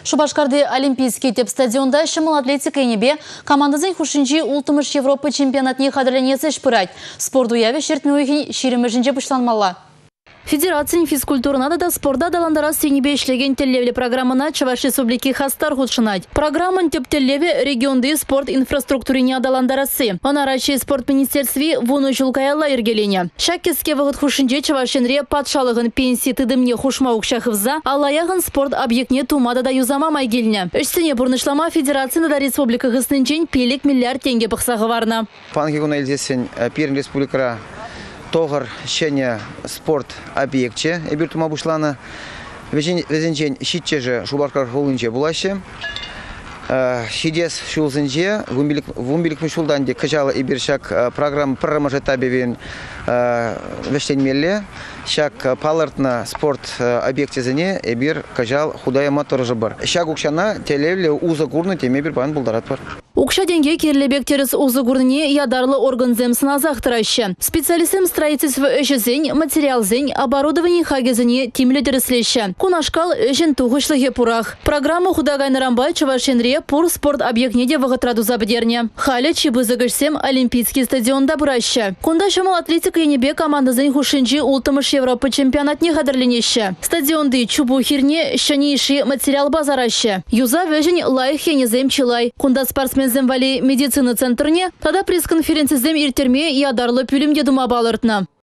Шубашкарды Олимпийский теп стадионда шымыл атлетика енебе командазын хушинчи ултымыш Европа чемпионатне қадырленесі шпырайт. Спорт уяве шертме ойхин шеремежінже бұшланмалла. Федерация физкультурнада да спорда даландара сенебе ишлеген теллевле программына Чуваш Республики хастар худшынать. Программын теп теллеве регионды спорт инфраструктурине даландарасы. Она рачи спорт министерстве вуну жулкаялла иргелене. Шаккеске вағыт хушинже Чувашенре патшалығын пенсии тыдымне хушмаук шахывза, алаяғын спорт объектне тумада да юзама майгеліне. Үштіне бұрнышлама Федерацияны да республика ғыснынчен пелік миллиард тенге пықсағы варна. Пангигуна елдесен Пермь республикара Тогар щене спорт объекте эбир тума бушлана везенчен щитче же Шубашкар хулынче булаще щидес шулзенче вумбилик мишулданде кажала эбир шак программа этабевен вештенмелле шак палартна спорт объекте зене эбир кажал худая мотор жабар шак укшана телевле уза гурны темебир бан булдарат бар. Укша деньги кирлебек терес узы гурне ядарлы орган земсына захтыраща. Специалистам строительства эшезень, материал зень, оборудование хагезене тимле тереслеща. Кунашкал эшен тухышлыге пурах. Программа худагайны рамбай Чувашенре пур спорт объектнеде вагатраду забдерне. Халя чебызыгышсем Олимпийский стадион добраща. Кунда шамал атлетика енебе команда зень хушинчи ултымыш Европа чемпионатне хадырленеща. Стадионды чубу хирне шанейший материал базараща. Юза вежень лайх хенезем чилай. Кунда спортсмен Земвали медицина центрне, тогда пресс-конференция зем иртерме и адарлы пюлем дума балыртна.